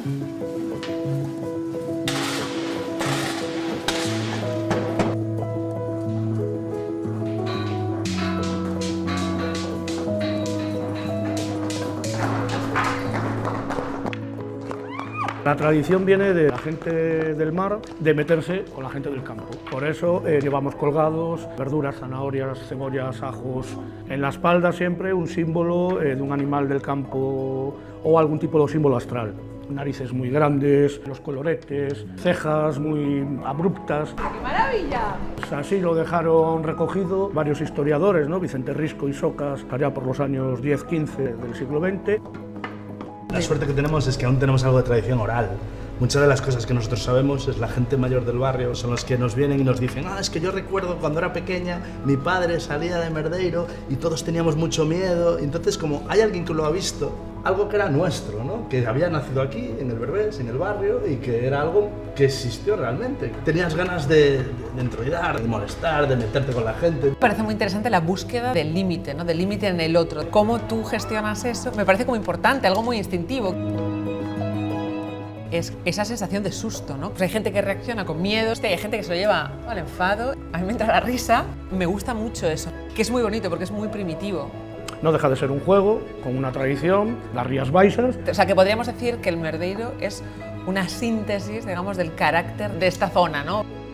La tradición viene de la gente del mar de meterse con la gente del campo. Por eso llevamos colgados verduras, zanahorias, cebollas, ajos. En la espalda siempre un símbolo de un animal del campo o algún tipo de símbolo astral. Narices muy grandes, los coloretes, cejas muy abruptas. ¡Qué maravilla! Así lo dejaron recogido varios historiadores, ¿no? Vicente Risco y Socas, allá por los años 10-15 del siglo XX. La suerte que tenemos es que aún tenemos algo de tradición oral. Muchas de las cosas que nosotros sabemos es la gente mayor del barrio, son los que nos vienen y nos dicen es que yo recuerdo cuando era pequeña, mi padre salía de Merdeiro y todos teníamos mucho miedo. Entonces, como hay alguien que lo ha visto, algo que era nuestro, ¿no? Que había nacido aquí, en el Berbés, en el barrio, y que era algo que existió realmente. Tenías ganas de entroidar, de molestar, de meterte con la gente. Me parece muy interesante la búsqueda del límite, ¿no? Del límite en el otro. Cómo tú gestionas eso, me parece como importante, algo muy instintivo. Es esa sensación de susto, ¿no? Pues hay gente que reacciona con miedo, hay gente que se lo lleva al enfado. A mí me entra la risa. Me gusta mucho eso, que es muy bonito porque es muy primitivo. No deja de ser un juego con una tradición, las Rías Baixas. O sea, que podríamos decir que el Merdeiro es una síntesis, digamos, del carácter de esta zona, ¿no?